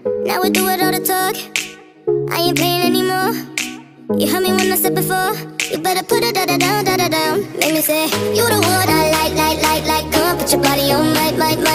Now we do it all the talk. I ain't playing anymore. You heard me when I said before. You better put it da-da down, da-da down. Make me say, you the one I like. Come on, put your body on mine.